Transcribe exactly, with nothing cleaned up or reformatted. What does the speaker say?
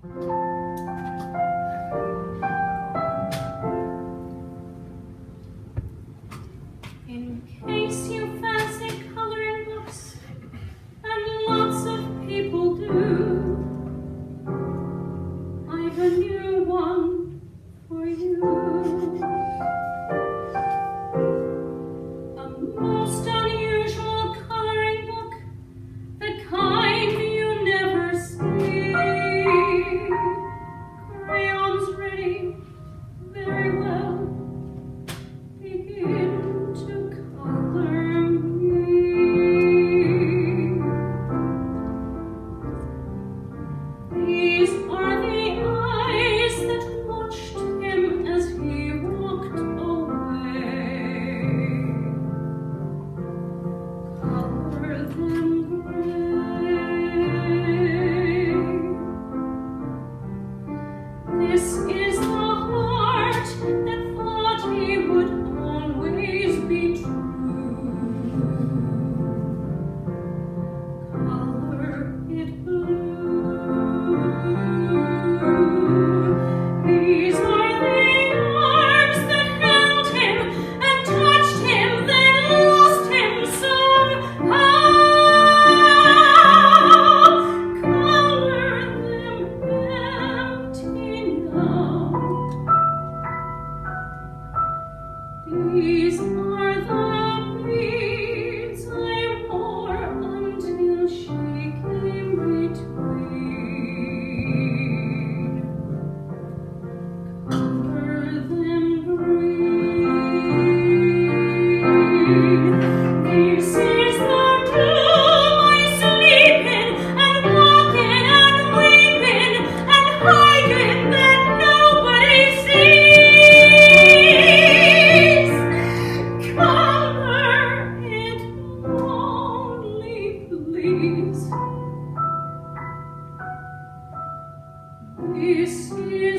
In case you fancy coloring books, and lots of people do, I've a new one for you. A most unusual coloring book, the kind you never see. Crayons ready, very well. Begin to color me. These are the eyes that watched him as he walked away. Color them gray. This is the heart that thought he would always be true. Color it blue. These are the arms that held him and touched him, then lost him somehow. Color them empty now. These are the beads I wore until she came between. Color them green. This is the room I sleep in, and walk in, and weep in, and hide in, that nobody sees. Color it only, please. This is